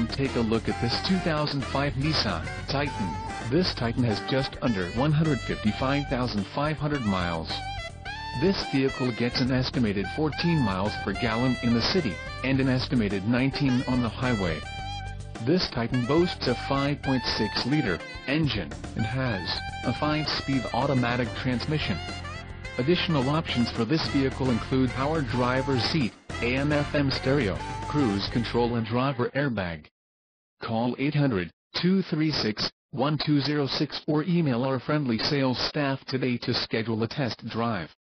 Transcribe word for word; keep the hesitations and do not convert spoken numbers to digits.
come take a look at this two thousand five Nissan Titan. This Titan has just under one hundred fifty-five thousand five hundred miles. This vehicle gets an estimated fourteen miles per gallon in the city, and an estimated nineteen on the highway. This Titan boasts a five point six liter engine, and has a five speed automatic transmission. Additional options for this vehicle include power driver's seat, A M F M stereo, cruise control and driver airbag. Call eight hundred, two three six, one two zero six or email our friendly sales staff today to schedule a test drive.